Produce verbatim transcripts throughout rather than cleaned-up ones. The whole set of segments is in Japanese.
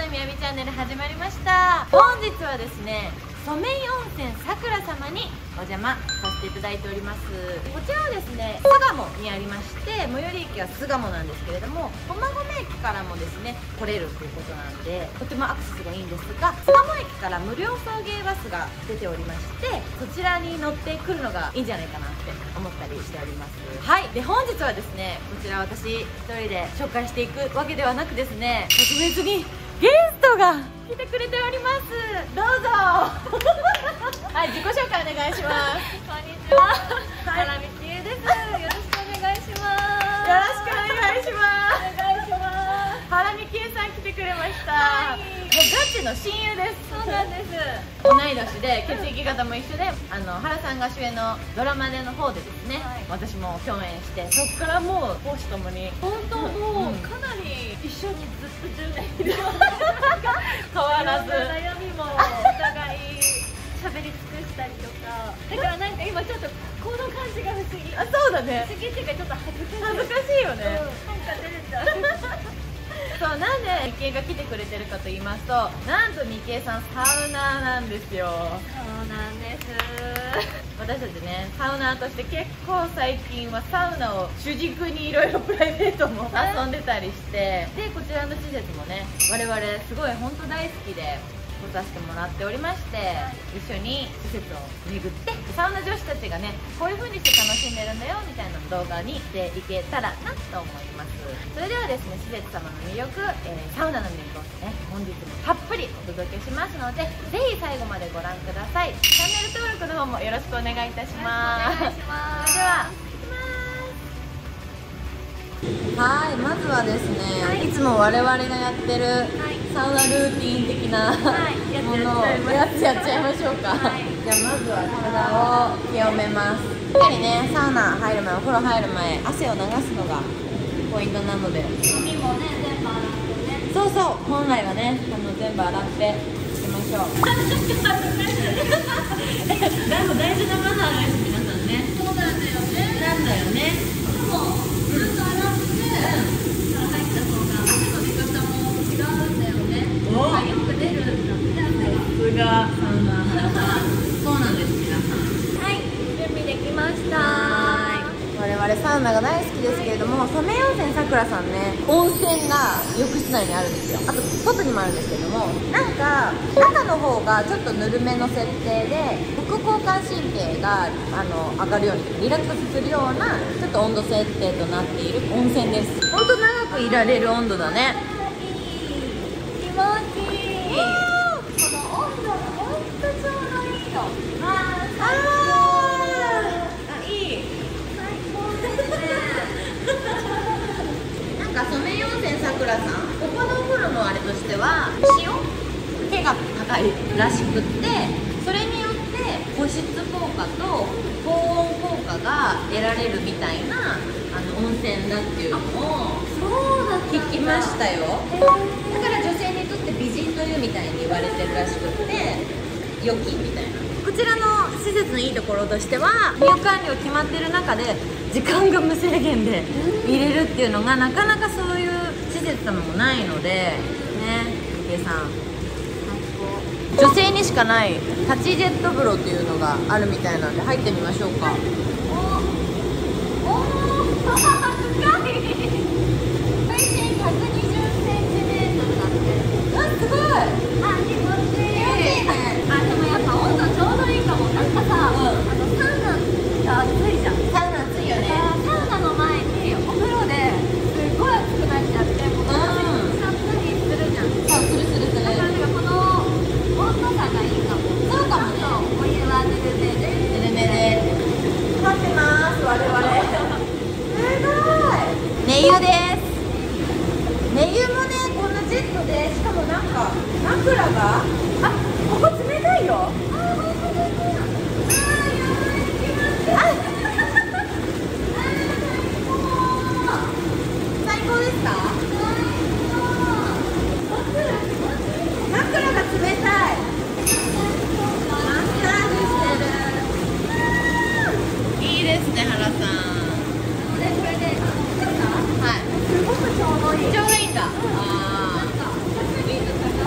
のみやびチャンネル始まりました。本日はですね、ソメイ温泉さくら様にお邪魔させていただいております。こちらはですね、巣鴨にありまして、最寄り駅は巣鴨なんですけれども、駒込駅からもですね来れるということなんで、とてもアクセスがいいんですが、巣鴨駅から無料送迎バスが出ておりまして、そちらに乗ってくるのがいいんじゃないかなって思ったりしております。はい。で、本日はですね、こちら私一人で紹介していくわけではなくですね、特別にゲストが来てくれております。どうぞはい、自己紹介お願いします。 こんにちは、原美希優です。よろしくお願いします。 よろしくお願いします。 お願いします。 原美希優さん来てくれました。 はい、 もうガチの親友です。 そうなんです。 同い年で血液型も一緒で、あの原さんが主演のドラマでの方でですね、はい、私も共演して、そこからもう公私ともに本当もう、うん、かなり一緒にずっとじゅうねんいる変わらず悩みもお互い喋り尽くしたりとか、だからなんか今ちょっとこの感じが不思議。 あ、そうだね。 不思議っていうかちょっと恥ずかしい。 恥ずかしいよね。 うん、なんか出れちゃう。 そう、なんでミケイが来てくれてるかと言いますと、なんとミケイさんサウナーなんですよ。 そうなんです。 私たちね、サウナーとして結構最近はサウナを主軸にいろいろプライベートも遊んでたりして、でこちらの施設もね、我々すごい本当大好きで来させてもらっておりまして、はい、一緒に施設を巡ってサウナ女子たちがね、こういう風にして楽しんでるんだよみたいな動画にしていけたらなと思います。それではですね、施設様の魅力、えー、サウナの魅力をね、本日もたっぷりお届けしますので、ぜひ最後までご覧ください。チャンネル登録の方もよろしくお願いいたします。 お願いします。 それでははい、まずはですね、はい、いつも我々がやってるサウナルーティン的な、はい、ものをやつやっちゃいましょうか。はい、じゃあまずは体を清めます。しっかりね、サウナ入る前、お風呂入る前、汗を流すのがポイントなので、 髪もね、全部洗ってね。 そうそう、本来はね、あの全部洗っていきましょう。でも大事なマナーです、皆さんね。 そうなんだよね。 なんだよね。 でも、ちゃんと洗って、から入った方が汗の出方も違うんだよね。あ、よく出るんだって、汗は。 さすがサウナー。そうなんです、皆さん。 はい、準備できました。 我々サウナが大好きですけれども、ソメイ温泉さくらさんね、温泉が浴室内にあるんですよ。あと外にもあるんですけども、なんか中の方がちょっとぬるめの設定で、副交感神経があの上がるようにリラックスするようなちょっと温度設定となっている温泉です。ほんと長くいられる温度だね。 気持ちいい。この温度がほんとちょうどいいの。あー、最高。 なんかソメイ温泉さくらさん、ここのお風呂のあれとしては塩気が高いらしくって、それによって保湿効果と高温効果が得られるみたいなあの温泉だっていうのを聞きましたよ。だから女性にとって美人というみたいに言われてるらしくって、良きみたいな。こちらの施設のいいところとしては、入館料決まってる中で時間が無制限で入れるっていうのがなかなかそういう施設様もないのでね。ミケイさん、女性にしかない立ちジェット風呂っていうのがあるみたいなので入ってみましょうか。 おおー、深い。水深ひゃくにじゅっセンチメートルだって。 あ、すごい。 あ、気持ちいい。あ、でもやっぱ温度ちょうどいいかも。なんかさ、うん、あのサウナが暑いじゃん。 サウナ暑いよね。 サウナの前にお風呂ですごい暑くなっちゃって、もうさっぱりするじゃん。 そう、するするする。 だからなんかこの温度差がいいかも。 そうかもね。 お湯はぬるめで。 ぬるめで。立ってます、我々。すごい。寝湯です。寝湯もね、こんなジェットで、しかもなんか枕が、あ、ここ冷たいよ。あ、本当だ。最高ですか？枕が冷たい。マッサージしてる。いいですね、原さん。 これこれで、 はい。 すごくちょうどいい。 ちょうどいいんだ。ああ。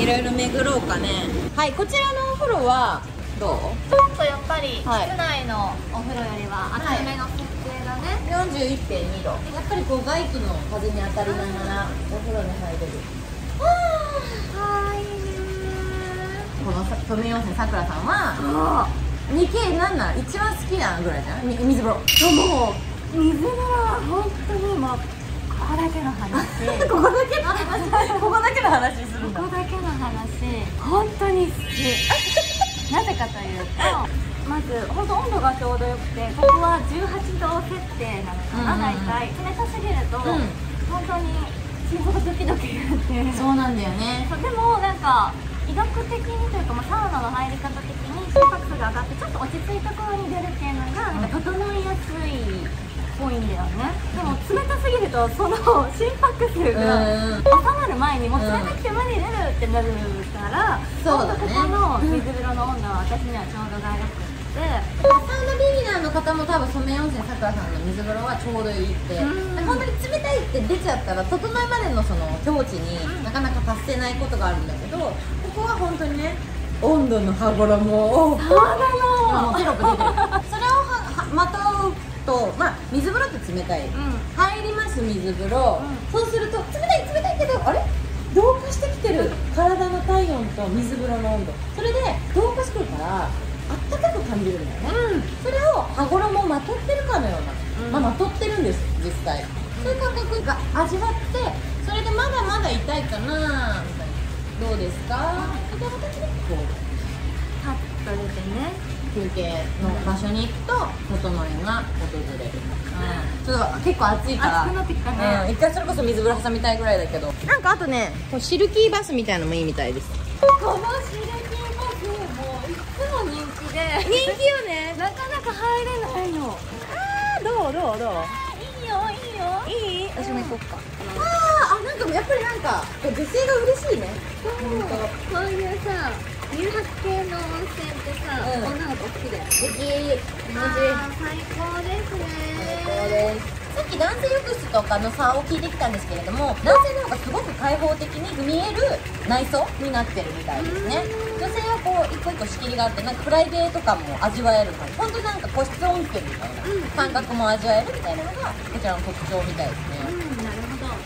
ろいろ巡ろうかね。はい、こちらのお風呂はどう？ ちょっとやっぱり室はい内のお風呂よりは厚めの設定だね。 よんじゅういってんにど。やっぱりこう外気の風に当たりながらお風呂に入れる。 はーい。 この登米温泉さくらさんはにけいなんなん一番好きなぐらいじゃない？み水風呂。 もう水風呂は本当にもうここだけの話。 ここだけの話。ここだけの話するんだ。 ここだけの話本当に好き。なぜかというと、まず本当温度がちょうどよくて、ここはじゅうはちど設定なのかな、大体冷たすぎると、うん、本当に心臓がドキドキ言って。 そうなんだよね。 でもなんか医学的にというか、まあ、サウナの入り方的に心拍数が上がってちょっと落ち着いた頃に出るっていうのがなんか整いやすいっぽいんだよね。でも冷たすぎるとその心拍数が収まる前にもう冷たくて無理出るってなるから、 そうだね、 ここの水風呂の温度は私にはちょうどがよくて。 サウナビギナーの方も多分染め温泉さくらさんの水風呂はちょうどいいって、本当に冷たいって出ちゃったら整いまでのその境地になかなか達せないことがあるんだけど、ここは本当にね、温度の羽衣をそうなのもうテロップ出てる。それをはまとうと、まあ水風呂って冷たい、うん、入ります水風呂、うん、そうすると冷たい冷たいけどあれ同化してきてる、体の体温と水風呂の温度、それで同化してるからあったかく感じるんだよね、うん、それを羽衣をまとってるかのような、うん、まあ、まとってるんです、実際そういう感覚が味わって、それでまだまだ痛いかなみたいな、どうですかみたいな形でこうパッと出てね、 休憩の場所に行くと整いが訪れる、うん、ちょっと結構暑いから暑くなってきたね、 うん、一回それこそ水風呂挟みたいぐらいだけど、なんかあとね、こうシルキーバスみたいなのもいいみたいです。 このシルキーバスもういつも人気で人気よね。 なかなか入れないの。 あー、どうどうどういいよいいよ、 いい？私も行こうか。あーあ、なんかやっぱりなんか女性が嬉しいね。 そう、こういうさ乳白系の温泉ってさ、うん、女の子好きだよね。 素敵、気持ちいい。 最高ですね。 最高です。さっき男性浴室とかの差を聞いてきたんですけれども、男性の方がすごく開放的に見える内装になってるみたいですね。女性はこう一個一個仕切りがあって、なんかプライベート感も味わえる感じ、本当なんか個室温泉みたいな感覚も味わえるみたいなのがこちらの特徴みたいですね。 うん、なるほど。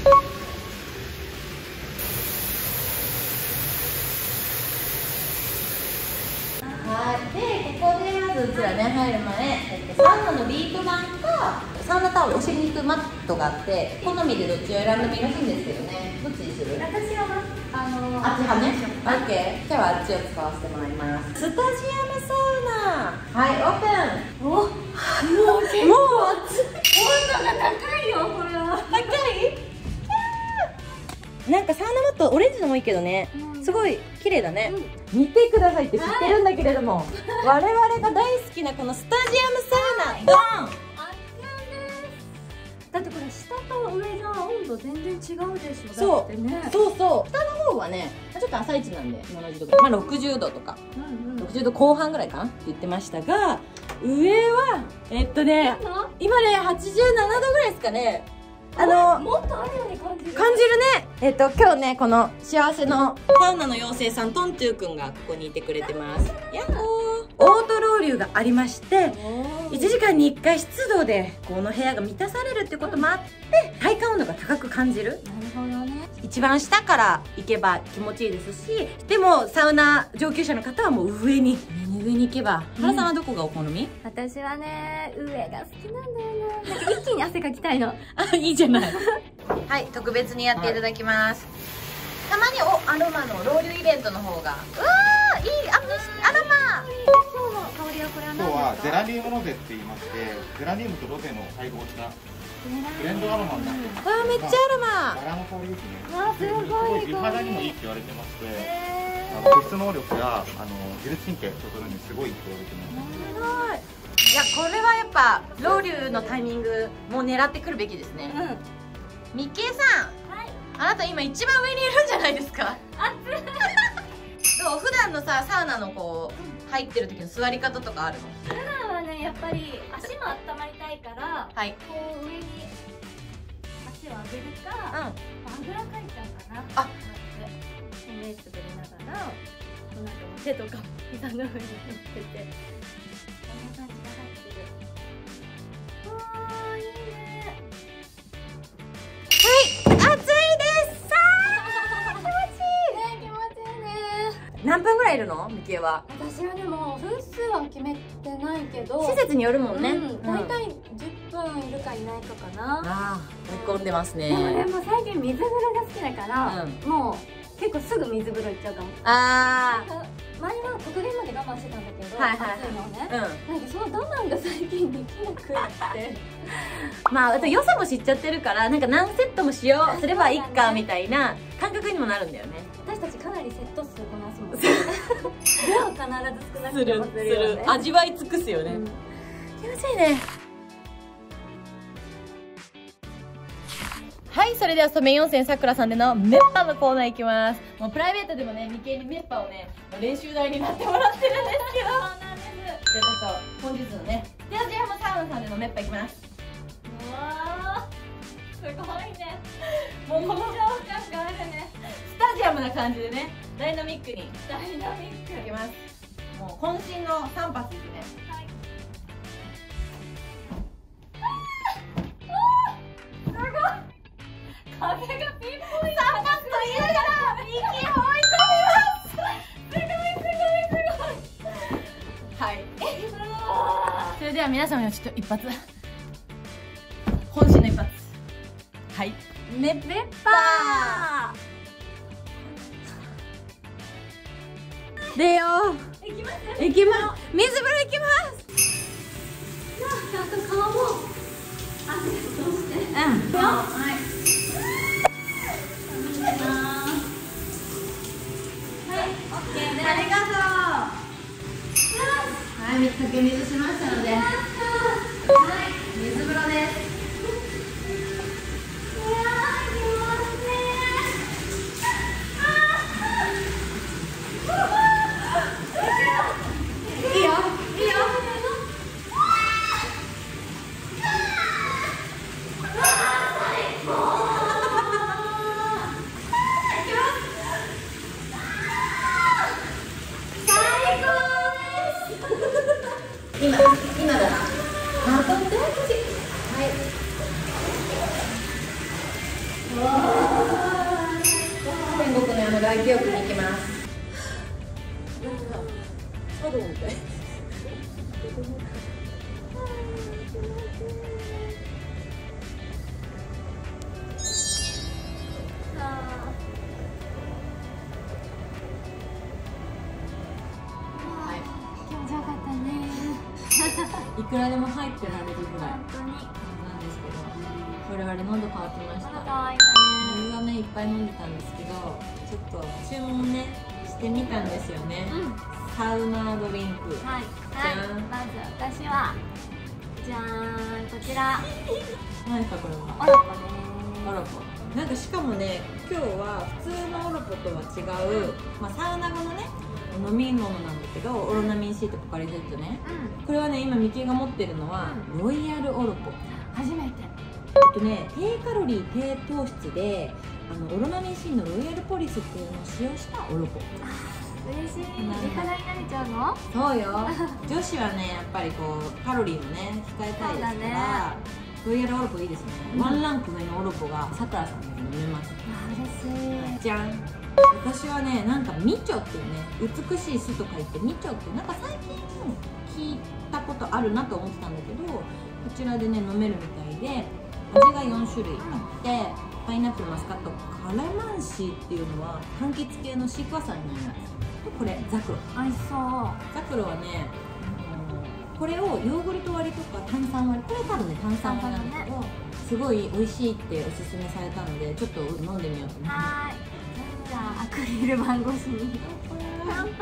はい、で、ここでまずうちらね、入る前、えっと、サウナのビート板かサウナタオル、お尻に行くマットがあって、好みでどっちを選んでもいいらしいんですけどね。どっちにする？ 私はあのあっち派ね。オッケー。今日はあっちを使わせてもらいます。スタジアムサウナ。はい、オープン。お、もうもう熱い。温度が高いよ、これは。高い？なんかサウナマットオレンジのもいいけどね、うん、すごい綺麗だね、うん、見てくださいって知ってるんだけれども、はい、我々が大好きなこのスタジアムサウナ、ドン、 圧巻です。だってこれ下と上じゃ温度全然違うでしょ。 そう、 ね、 そうそう下の方はねちょっと朝一なんでななじゅうどぐらい、まあろくじゅうどとか、うんうん、ろくじゅうどこう半ぐらいかなって言ってましたが、上はえっとね今ねはちじゅうななどぐらいですかね。あのもっとあるように感じる感じるね。えっと今日ねこの幸せのサウナの妖精さんトントゥーくんがここにいてくれてます。やっほー。オートロウリュがありまして、いちじかんにいっかい湿度でこの部屋が満たされるってこともあって体感温度が高く感じる。 なるほどね。 一番下から行けば気持ちいいですし、でもサウナ上級者の方はもう上に上に行けば。原さんはどこがお好み？ 私はね上が好きなんだよな。なんか一気に汗かきたいの。 あ、いいじゃない。はい、特別にやっていただきます。はい、たまにおアロマのロウリュイベントの方が、うわーいいアアロマ。 今日の香りはこれは何ですか？ 今日はゼラニウムロゼって言いまして、ゼラニウムとロゼの配合したブレンドアロマになってます。 わあ、めっちゃアロマ。 バラの香りですね。 わあ、すごい。 美肌にもいいって言われてまして、あの保湿能力やあの自律神経そこにすごいいいって言われてます。 すごい。いや、これはやっぱロウリュのタイミングも狙ってくるべきですね。うん。みっけいさん、はい、あなた今一番上にいるんじゃないですか？ 熱い。 どう？普段のさサウナのこう入ってる時の座り方とかあるの？ 普段はねやっぱり足も温まりたいから、はい、こう上に足を上げるか、うん、あぐらかいちゃうかな。 あ、 目つぶりながら、この後も手とか膝の上に乗ってて、こんな感じが入ってる。わー、いいね。 暑いですさあ気持ちいいね、気持ちいいね。 何分ぐらいいるのミキエは？ 私はでも分数は決めてないけど、 施設によるもんね。 うん、大体じゅっぷんいるかいないかかな。 ああ追い込んでますね。 でもね、もう最近水風呂が好きだから、 うんもう結構すぐ水風呂行っちゃうかも。 あ前は極限まで我慢してたんだけど、 はいはいはい暑いのをね、 あ、うん。 なんかその我慢が最近できなくってまああと良さも知っちゃってるから、なんか何セットもしようすればいいかみたいな感覚にもなるんだよね。 私たちかなりセット数こなすもんね量は必ず少なくてもするよね。 味わい尽くすよね、 うん気持ちいいね。はい、それではソメイ温泉さくらさんでのメッパのコーナーいきます。もうプライベートでもね、ミケにメッパをね練習台になってもらってるんですけど、そうなんです。じゃあちょっと本日のねスタジアムサウナさんでのメッパいきます。 うわー、すごいね。 もうこの緊張感があるね。 スタジアムな感じでね、ダイナミックにダイナミック。 かけます。もう渾身のさん発いくね。 はい。風がピンポイント。 さん発と言いながらミキを追い込みます。 すごいすごいすごい。 はい。 あそれでは皆様にはちょっと一発。渾身の一発。はい。メッパー。出よう。 ー、いきます。 行きます。水風呂行きます。 ちゃんと顔も汗として。 うん。 はい。 ありがとう。はい、かけ水しましたので。はい、水風呂です。いいよ、いいよ。今、今だな。あ、とっても気持ちいい。はい。天国の山外気浴に行きます。あ、どうみたい。 気持ちよかったね。 いくらでも入ってられるぐらい本当に。 なんですけど、我々喉乾きましまだた。 可愛いね。 水はねいっぱい飲んでたんですけど、ちょっと注文ねしてみたんですよね。 うん。 サウナドリンク。 はい。 じゃんはい。まず私はじゃーん、こちら何ですかこれは？ オロポねオロポ。なんかしかもね、今日は普通のオロポとは違う、まあ、サウナ後のね飲み物なんだけど、オロナミン C とポカリセットね。 うん。 これはね今ミキが持ってるのは、 うロイヤルオロポ。 初めて。 えっとね、低カロリー低糖質であのオロナミン C のロイヤルポリスっていうのを使用したオロポ。 嬉しい。身近になれちゃうの？ そうよ女子はねやっぱりこうカロリーもね控えたいですから、 ね、 ロイヤルオロポいいですね、うん、ワンランク上のオロポがさくらさんで飲めます。 あ、嬉しい。 じゃん。私はねなんかミチョっていうね、美しい巣と書いてミチョってなんか最近聞いたことあるなと思ってたんだけど、こちらでね飲めるみたいで味がよん種類あって、パイナップル、マスカット、カラマンシーっていうのは柑橘系のシークワーサーになります。これザクロ。 美味しそう。 ザクロはね、あのこれをヨーグルト割りとか炭酸割り、これ多分ね炭酸割りなんだけど、すごい美味しいっておすすめされたのでちょっと飲んでみようと思います。 はーい。じゃあアクリル板越しに乾杯。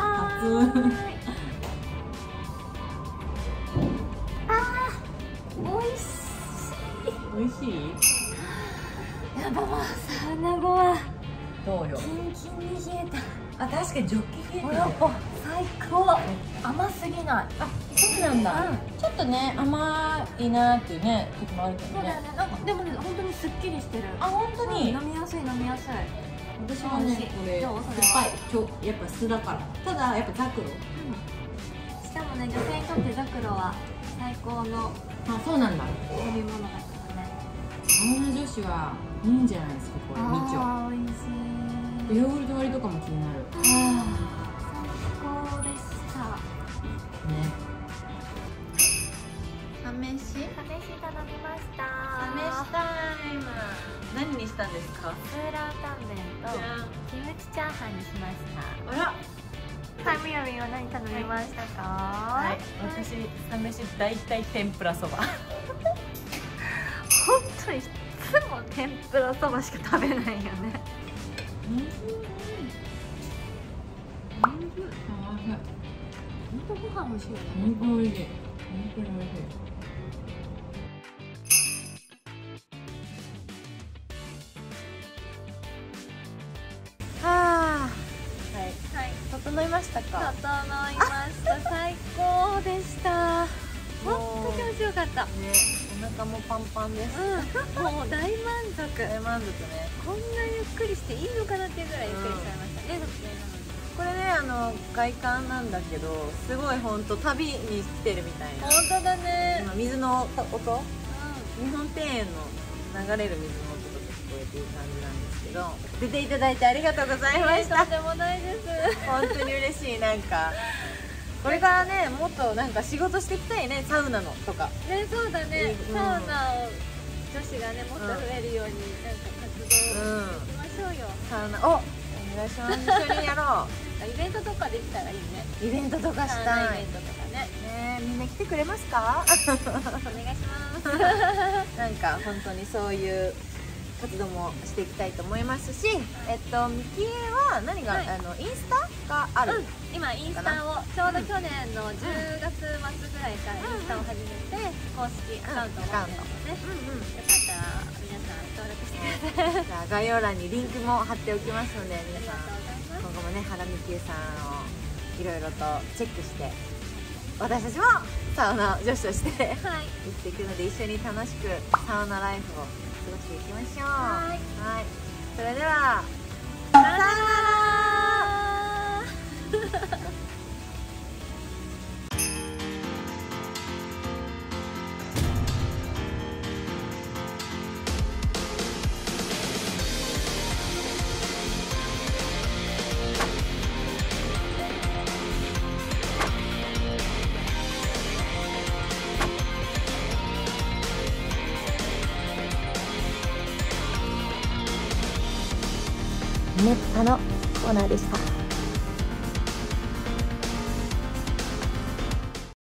あー、美味しい。 美味しい。 やばもうサウナ後はどうよ。 キンキンに冷えた。 あ、確かにジョッキ冷えてる。 やっぱ最高。甘すぎない。 あ、そうなんだ、うん、ちょっとね甘いなっていうね時もあるけどね。 そうだよね。なんかでもね本当にすっきりしてる。 あ、本当に、 うん、飲みやすい飲みやすい。 私はねこれどう酸っそれはぱいちょやっぱ酢だからただやっぱザクロしかもね女性にとってザクロは最高のあそうなんだ飲み物だからね。 サウナ女子はいいんじゃないですかこれみちょあー美味しい。 ヨーグルト割りとかも気になる最高でした。 ねサ飯サ飯頼みました。 サ飯タイム。何にしたんですか？ スーラータンメンとキムチチャーハンにしました。 あら、 タイムヤミンは何頼みましたか？ はい、私、サ飯大体天ぷらそば。 本当にいつも天ぷらそばしか食べないよね。 あ本当ご飯美味しいよね。 本当に美味しい本当に美味しいはあ、 はい。 整いました整か。 いました。最高でした。本当気持ちよかった。 ね、お腹もパンパンです。 うん、もう大満足。 大満足ね。 こんなゆっくりしていいのかなっていうぐらいゆっくりしちゃいましたね。 これね、あの外観なんだけど、すごい本当旅に来てるみたいな。 本当だね。 今水の音、 う日本庭園の流れる水の音とか聞こえている感じなんですけど、出ていただいてありがとうございましん。 たとん。でもないです。 本当に嬉しい。なんかこれからね、もっとなんか仕事していきたいね、サウナのとか。 ね、そうだね。 うんサウナを女子がねもっと増えるようになんか活動うんしましょうよ。 サウナ、お、お願いします。一緒にやろイベントとかできたらいいね。 う。イベントとかしサウナたい。 イベントとかね。 ね、みんな来てくれますか？ お願いします。 なんか本当にそういう活動もしていきたいと思いますし、えっとミキエは何が、 はいあのインスタがある。 うん、今インスタをちょうど去年のじゅうがつ末ぐらいからインスタを始めて公式アカウントを持ってるので、 うんうん。 よかったら皆さん登録してください。 じゃあ概要欄にリンクも貼っておきますので、 あ皆さんりがとうございます。 今後もね、原美キエさんをいろいろとチェックして、私たちもサウナ女子としてはい。 生きていくので、一緒に楽しくサウナライフを過ごしていきましょう。 はいはい。それでは、 さよなら。 熱波のコーナーでした。